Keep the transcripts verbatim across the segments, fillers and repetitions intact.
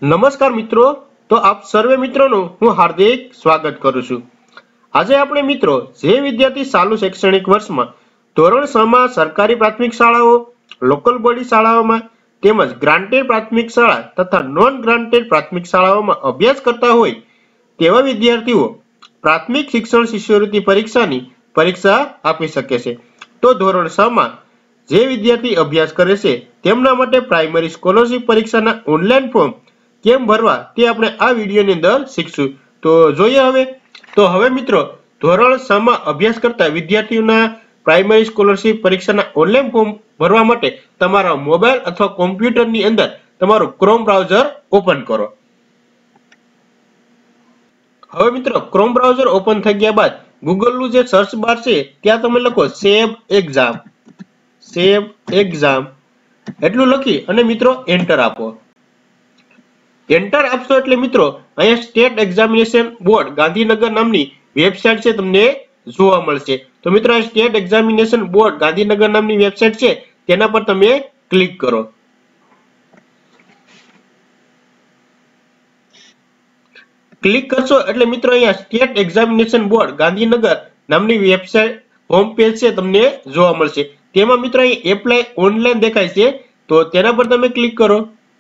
નમસ્કાર મિત્રો, તો આપ સર્વે મિત્રોનું હું હાર્દિક સ્વાગત કરું છું। આજે આપણે મિત્રો જે વિદ્યાર્થી ચાલુ શૈક્ષણિક વર્ષમાં ધોરણ છ માં સરકારી પ્રાથમિક શાળાઓ, લોકલ બોડી શાળાઓમાં તેમજ ગ્રાન્ટેડ પ્રાથમિક શાળા તથા નોન ગ્રાન્ટેડ પ્રાથમિક શાળાઓમાં અભ્યાસ કરતા હોય તેવા વિદ્યાર્થીઓ પ્રાથમિક શિક્ષણ શિષ્યવૃત્તિ પરીક્ષાની પરીક્ષા આપી શકે છે। તો ધોરણ છ માં જે વિદ્યાર્થી અભ્યાસ કરે છે તેમના માટે પ્રાઇમરી સ્કોલરશિપ પરીક્ષાના ઓનલાઈન ફોર્મ કેમ ભરવા તે આપણે આ વિડિયોની અંદર શીખશું। તો જોઈએ હવે તો હવે મિત્રો ધોરણ છ માં અભ્યાસ કરતા વિદ્યાર્થીઓના પ્રાઇમરી સ્કોલરશિપ પરીક્ષાના ઓનલાઈન ફોર્મ ભરવા માટે તમારા મોબાઈલ અથવા કોમ્પ્યુટરની અંદર તમારું ક્રોમ બ્રાઉઝર ઓપન કરો। હવે મિત્રો ક્રોમ બ્રાઉઝર ઓપન થઈ ગયા બાદ ગૂગલનું જે સર્ચ બાર છે ત્યાં તમે લખો સેવ એક્ઝામ સેવ એક્ઝામ એટલું લખી અને મિત્રો એન્ટર આપો। એન્ટર આપશો એટલે મિત્રો અહીંયા સ્ટેટ એક્ઝામિનેશન બોર્ડ ગાંધીનગર નામની વેબસાઇટ છે તમને જોવા મળશે। તો મિત્રો આ સ્ટેટ એક્ઝામિનેશન બોર્ડ ગાંધીનગર નામની વેબસાઇટ છે તેના પર તમે ક્લિક કરો। ક્લિક કરશો એટલે મિત્રો અહીંયા સ્ટેટ એક્ઝામિનેશન બોર્ડ ગાંધીનગર નામની વેબસાઇટ હોમ પેજ છે તમને જોવા મળશે। તેમાં મિત્રો અહીં એપ્લાય ઓનલાઈન દેખાય છે તો તેના પર તમે ક્લિક કરો।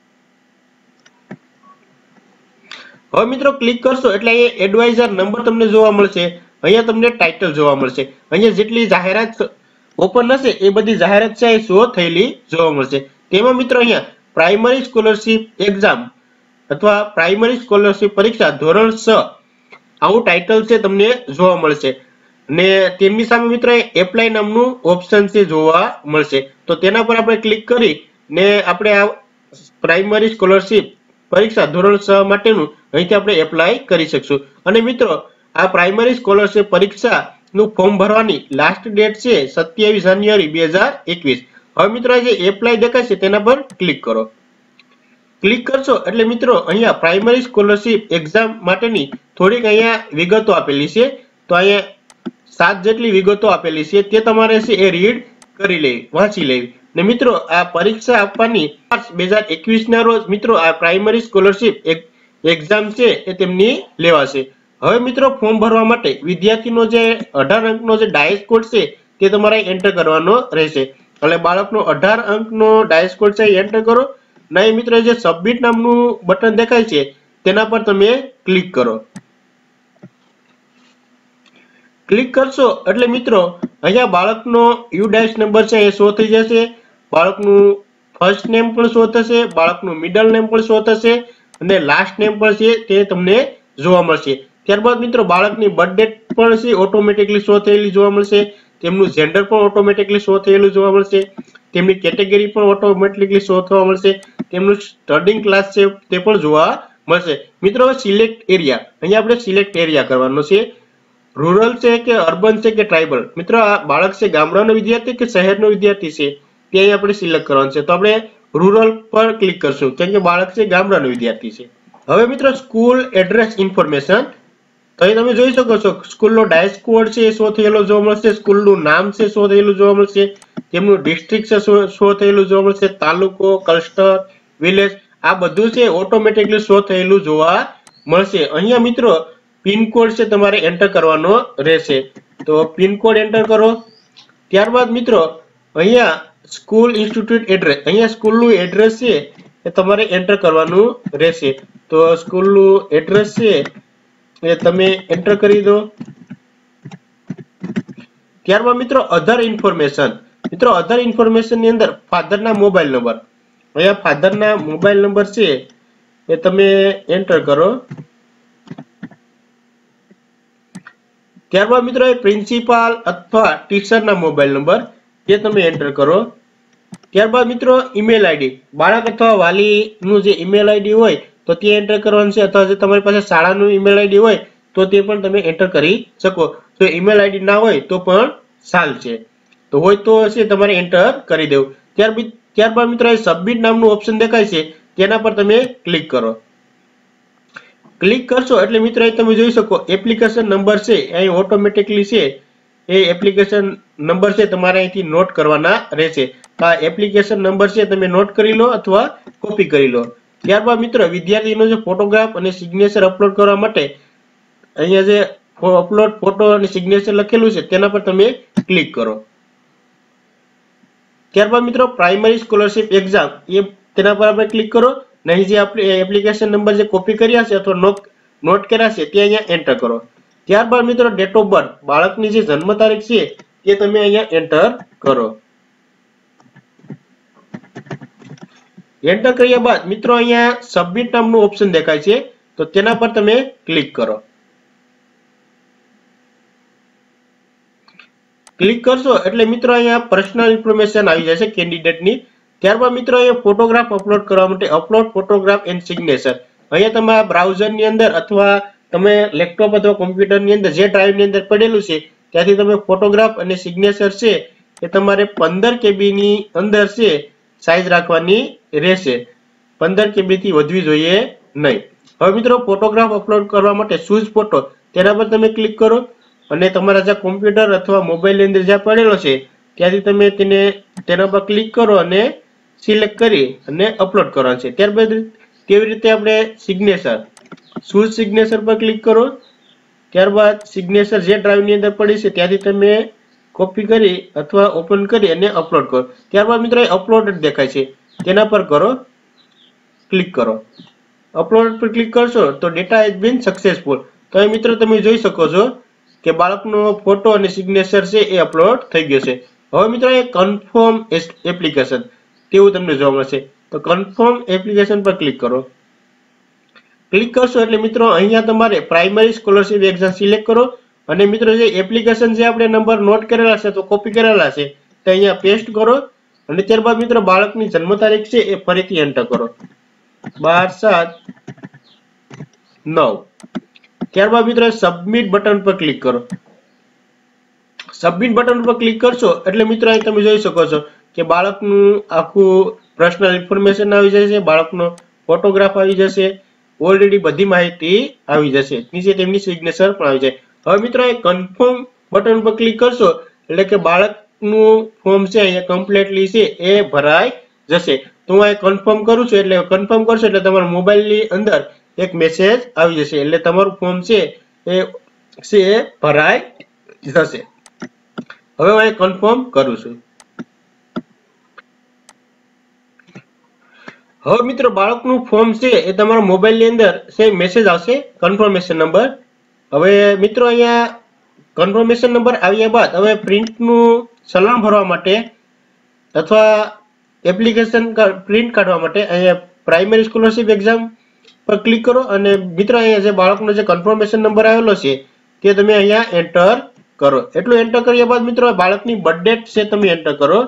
હવે મિત્રો ક્લિક કરશો એટલે અહીંયા એડવાઇઝર નંબર તમને જોવા મળશે, અહીંયા તમને ટાઇટલ જોવા મળશે, અહીંયા જેટલી જાહેરાત ઓપન હશે એ બધી જાહેરાત છે એ શો થયેલી જોવા મળશે। તેમાં મિત્રો અહીંયા પ્રાઇમરી સ્કોલરશિપ એક્ઝામ અથવા પ્રાઇમરી સ્કોલરશિપ પરીક્ષા ધોરણ છ આવું ટાઇટલ છે તમને જોવા મળશે અને તેમની સામે મિત્રો એપ્લાય નામનું ઓપ્શન છે જોવા મળશે। તો તેના પર આપણે ક્લિક કરી ને આપણે આ પ્રાઇમરી સ્કોલરશિપ પરીક્ષા ધોરણ છ માટેનું અહીંથી આપણે એપ્લાય કરી શકશું। અને મિત્રો આ પ્રાઇમરી સ્કોલરશિપ પરીક્ષા નું ફોર્મ ભરવાની લાસ્ટ ડેટ છે સત્યાવીસ જાન્યુઆરી બે હજાર એકવીસ। હવે મિત્રો જે એપ્લાય દેખાય છે તેના પર ક્લિક કરો। ક્લિક કરશો એટલે મિત્રો અહીંયા પ્રાઇમરી સ્કોલરશિપ એક્ઝામ માટેની થોડીક અહીંયા વિગતો આપેલી છે। તો અહીંયા સાત જેટલી વિગતો આપેલી છે તે તમારે છે એ રીડ કરી લેવી, વાંચી લેવી ને મિત્રો આ પરીક્ષા આપવાની માર્ચ બે હજાર એકવીસ ના રોજ મિત્રો આ પ્રાઇમરી સ્કોલરશિપ એક્ઝામ છે એ તેમની લેવાશે। હવે મિત્રો ફોર્મ ભરવા માટે વિદ્યાર્થીનો જે અઢાર અંકનો જે ડાયસ કોડ છે તે તમારે એન્ટર કરવાનો રહેશે। એટલે બાળકનો અઢાર અંકનો ડાયસ કોડ છે એન્ટર કરો ને મિત્રો જે સબમિટ નામનું બટન દેખાય છે તેના પર તમે ક્લિક કરો। ક્લિક કરશો એટલે મિત્રો અહીંયા બાળકનો યુ ડાયસ નંબર છે એ શો થઈ જશે, બાળકનું ફર્સ્ટ નેમ પણ શો થશે, બાળકનું મિડલ નેમ પણ શો થશે અને લાસ્ટ નેમ પણ છે તે તમને જોવા મળશે। ત્યારબાદ મિત્રો બાળકની બર્થ ડેટ પણ છે ઓટોમેટિકલી શો થયેલી જોવા મળશે, તેમનું જેન્ડર પણ ઓટોમેટિકલી શો થયેલું જોવા મળશે, તેમની કેટેગરી પણ ઓટોમેટિકલી શો થવા મળશે, તેમનું સ્ટડીંગ ક્લાસ છે તે પણ જોવા મળશે। મિત્રો સિલેક્ટ એરિયા અહીંયા આપણે સિલેક્ટ એરિયા કરવાનો છે, રૂરલ છે કે અર્બન છે કે ટ્રાઇબલ। મિત્રો આ બાળક છે ગામડાનો વિદ્યાર્થી કે શહેરનો વિદ્યાર્થી છે તે અહીં આપણે સિલેક્ટ કરવાનું છે। તો આપણે રૂરલ પર ક્લિક કરશું કેમ કે બાળક છે ગામડાનો વિદ્યાર્થી છે। હવે મિત્રો સ્કૂલ એડ્રેસ ઇન્ફોર્મેશન તો અહીં તમે જોઈ શકો છો સ્કૂલનો ડાયસ કોડ છે શો થયેલો જોવા મળશે, સ્કૂલનું નામ છે શો થયેલું જોવા મળશે, તેમનું ડિસ્ટ્રિક્ટ છે શો થયેલું જોવા મળશે, તાલુકો, ક્લસ્ટર, વિલેજ આ બધું છે ઓટોમેટિકલી શો થયેલું જોવા મળશે। અહીંયા મિત્રો પિનકોડ છે તમારે એન્ટર કરવાનો રહેશે। તો પિનકોડ એન્ટર કરો। ત્યારબાદ મિત્રો અહીંયા સ્કૂલ ઇન્સ્ટિટ્યૂટ એડ્રેસ અહીંયા સ્કૂલનું એડ્રેસ છે એ તમારે એન્ટર કરવાનું રહેશે। તો સ્કૂલનું એડ્રેસ છે એ તમે એન્ટર કરી દો। ત્યારબાદ મિત્રો અધર ઇન્ફોર્મેશન મિત્રો અધર ઇન્ફોર્મેશન ની અંદર ફાધરના મોબાઈલ નંબર અહીંયા ફાધરના મોબાઈલ નંબર છે એ તમે એન્ટર કરો। ત્યારબાદ મિત્રો પ્રિન્સિપાલ અથવા ટીચરના મોબાઈલ નંબર એ તમે એન્ટર કરો। ત્યારબાદ મિત્રો ઈમેલ આઈડી બાળક અથવા વાલીનું જે ઈમેલ આઈડી હોય તો તે એન્ટર કરવાનું છે, અથવા જો તમારી પાસે શાળાનું ઈમેલ આઈડી હોય તો તે પણ તમે એન્ટર કરી શકો। જો ઈમેલ આઈડી ના હોય તો પણ ચાલશે, તો હોય તો છે તમારે એન્ટર કરી દેવું। ત્યારબાદ ત્યારબાદ મિત્રો સબમિટ નામનું ઓપ્શન દેખાય છે તેના પર તમે ક્લિક કરો। ક્લિક કરશો એટલે મિત્રો અહીં તમે જોઈ શકો એપ્લિકેશન નંબર છે અહીં ઓટોમેટિકલી છે એ એપ્લિકેશન નંબર છે તમારે અહીંથી નોટ કરવાના રહેશે। આ એપ્લિકેશન નંબર છે તમે નોટ કરી લો અથવા કોપી કરી લો। ત્યારબાદ મિત્રો વિદ્યાર્થીનો જે ફોટોગ્રાફ અને સિગ્નેચર અપલોડ કરવા માટે અહીંયા જે અપલોડ ફોટો અને સિગ્નેચર લખેલું છે તેના પર તમે ક્લિક કરો. ત્યારબાદ મિત્રો પ્રાઇમરી સ્કોલરશિપ એક્ઝામ એ તેના પર આપણે ક્લિક કરો. નહીં જે આપણે એપ્લિકેશન નંબર જે કોપી કર્યા છે અથવા નોટ નોટ કર્યા છે તે અહીંયા એન્ટર કરો. ત્યારબાદ મિત્રો ડેટ ઓફ બર્થ બાળકની જે જન્મ તારીખ છે તે તમે અહીંયા એન્ટર કરો. એન્ટર કર્યા બાદ મિત્રો અહીંયા સબમિટ નામનું ઓપ્શન દેખાય છે તો તેના પર તમે ક્લિક કરો. ક્લિક કરશો એટલે મિત્રો અહીંયા પર્સનલ ઇન્ફોર્મેશન આવી જશે કેન્ડિડેટની. ત્યારબાદ મિત્રો અહીંયા ફોટોગ્રાફ અપલોડ કરવા માટે અપલોડ ફોટોગ્રાફ એન્ડ સિગ્નેચર અહીંયા તમારા બ્રાઉઝરની અંદર અથવા તમે લેપટોપ અથવા કોમ્પ્યુટરની અંદર જે ડ્રાઈવની અંદર પડેલું છે ત્યાંથી તમે ફોટોગ્રાફ અને સિગ્નેચર છે એ તમારે પંદર કેબી ની અંદર છે સાઈઝ રાખવાની રહેશે. પંદર કેબી થી વધવી જોઈએ નહીં. હવે મિત્રો ફોટોગ્રાફ અપલોડ કરવા માટે ચૂઝ ફોટો તેના પર તમે ક્લિક કરો અને તમારા જે કોમ્પ્યુટર અથવા મોબાઈલ ની અંદર જ્યાં પડેલો છે ત્યાંથી તમે તેને તેના પર ક્લિક કરો અને સિલેક્ટ કરી અને અપલોડ કરવાનું છે. ત્યારબાદ કેવી રીતે આપણે સિગ્નેચર ચૂઝ સિગ્નેચર પર ક્લિક કરો. ત્યારબાદ સિગ્નેચર જે ડ્રાઈવ ની અંદર પડી છે ત્યાંથી તમે કોપી કરી અથવા ઓપન કરી અને અપલોડ કરો. ત્યારબાદ મિત્રો અપલોડ દેખાય છે તેના પર કરો ક્લિક કરો. અપલોડ પર ક્લિક કરશો તો ડેટા હેઝ બીન સક્સેસફુલ. તો અહીં મિત્રો તમે જોઈ શકો છો કે બાળકનો ફોટો અને સિગ્નેચર છે એ અપલોડ થઈ ગયો છે. હવે મિત્રો એ કન્ફર્મ એપ્લિકેશન તેવું તમને જોવા મળશે તો કન્ફર્મ એપ્લિકેશન પર ક્લિક કરો. ક્લિક કરશો એટલે મિત્રો અહીંયા તમારે પ્રાઇમરી સ્કોલરશિપ એક્ઝામ સિલેક્ટ કરો અને મિત્રો જે એપ્લિકેશન જે આપણે નંબર નોટ કરેલા છે તો કોપી કરેલા છે તે અહીંયા પેસ્ટ કરો અને ત્યારબાદ મિત્રો બાળકની જન્મ તારીખ છે એ ફરીથી એન્ટર કરો બાર સાત નવ. ત્યારબાદ મિત્રો સબમિટ બટન પર ક્લિક કરો. સબમિટ બટન પર ક્લિક કરશો એટલે મિત્રો અહીં તમે જોઈ શકો છો કે બાળકનું આખું પર્સનલ ઇન્ફોર્મેશન આવી જશે, બાળકનો ફોટોગ્રાફ આવી જશે, ઓલરેડી બધી માહિતી આવી જશે, નીચે તેમની સિગ્નેચર પણ આવી જાય. હવે મિત્રો અહીં કન્ફર્મ બટન પર ક્લિક કરશો એટલે કે બાળકનું ફોર્મ છે અહીંયા કમ્પ્લીટલી છે એ ભરાઈ જશે. તો હું અહીં કન્ફર્મ કરું છું એટલે કન્ફર્મ કરશો એટલે તમારા મોબાઈલની અંદર એક મેસેજ આવી જશે એટલે તમારું ફોર્મ છે એ છે એ ભરાઈ જશે. હવે હું અહીં કન્ફર્મ કરું છું. હવે મિત્રો બાળકનું ફોર્મ છે એ તમારા મોબાઈલની અંદર છે મેસેજ આવશે કન્ફર્મેશન નંબર. હવે મિત્રો અહીંયા કન્ફર્મેશન નંબર આવ્યા બાદ હવે પ્રિન્ટનું ચલણ ભરવા માટે અથવા એપ્લિકેશન પ્રિન્ટ કાઢવા માટે અહીંયા પ્રાઇમરી સ્કોલરશિપ એક્ઝામ પર ક્લિક કરો અને મિત્રો અહીંયા જે બાળકનો જે કન્ફર્મેશન નંબર આવેલો છે તે તમે અહીંયા એન્ટર કરો. એટલું એન્ટર કર્યા બાદ મિત્રો બાળકની બર્થ ડેટ છે તમે એન્ટર કરો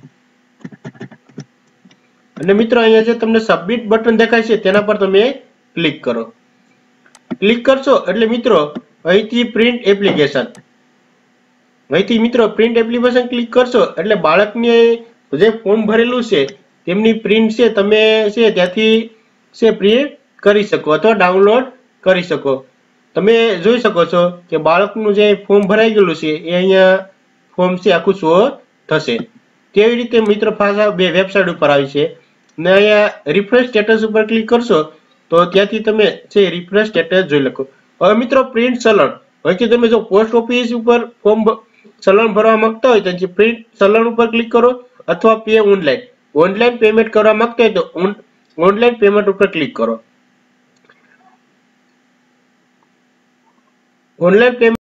અને મિત્રો અહીંયા જે તમને સબમિટ બટન દેખાય છે તેના પર તમે ક્લિક કરો. ક્લિક કરશો એટલે મિત્રો અહીંથી પ્રિન્ટ એપ્લિકેશન અહીંથી મિત્રો પ્રિન્ટ એપ્લિકેશન ક્લિક કરશો એટલે બાળકની જે ફોર્મ ભરેલું છે તેમની પ્રિન્ટ છે તમે છે ત્યાંથી છે પ્રિન્ટ કરી શકો અથવા ડાઉનલોડ કરી શકો. તમે જોઈ શકો છો કે બાળકનું જે ફોર્મ ભરાઈ ગયેલું છે એ અહીંયા ફોર્મ છે આખું શો થશે. કેવી રીતે મિત્રો પાછા બે વેબસાઇટ ઉપર આવી છે ને અહીંયા રિફ્રેશ સ્ટેટસ ઉપર ક્લિક કરશો તો ત્યાંથી તમે છે રિફ્રેશ સ્ટેટસ જોઈ શકો. હવે મિત્રો પ્રિન્ટ ચલણ અહીંથી તમે જો પોસ્ટ ઓફિસ ઉપર ફોર્મ ચલણ ભરવા માંગતા હોય તો પ્રિન્ટ ચલણ ઉપર ક્લિક કરો અથવા પે ઓનલાઈન ઓનલાઈન પેમેન્ટ કરવા માંગતા હોય તો ઓનલાઈન પેમેન્ટ ઉપર ક્લિક કરો. Online payment